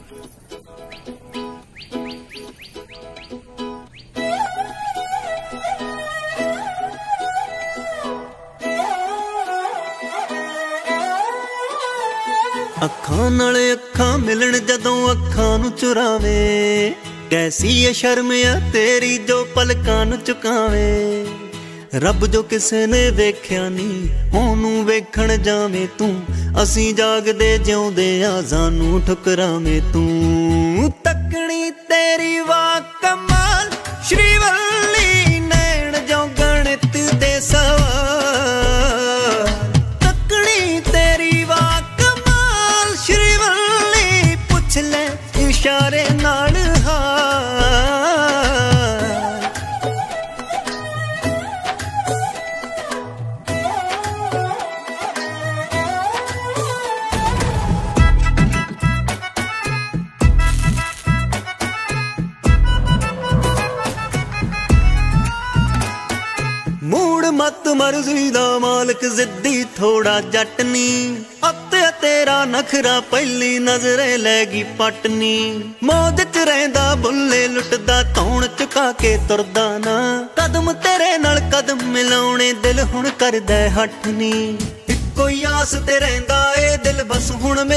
ਅੱਖਾਂ ਨਾਲ ਅੱਖਾਂ ਮਿਲਣ ਜਦੋਂ ਅੱਖਾਂ ਨੂੰ ਚੁਰਾਵੇ, कैसी है शर्म आ तेरी जो पलकां नूं चुकावे। रब जो किसे ने वेख्या नहीं ओनू वेखण जावे तू, असीं जागदे जिउंदे आ जानू ठुकरावे तू। तकनी तेरी वाह कमाल श्रीवल्ली नैण जो गणित दे सवाल। तकनी तेरी वाह कमाल श्रीवल्ली पुछ ले इशारे नाल मूड मत मर्जी दा मालक जिद्दी थोड़ा जटनी। अते तेरा नखरा पहली नजरे लैगी पटनी। मौज च रहिंदा बुल्ले लुटदा तौण चुका के तुरदा ना। कदम तेरे नाल कदम मिलाउणे दिल हुण करदा हटनी। कोई आस ते रहिंदा ए दिल बस हुण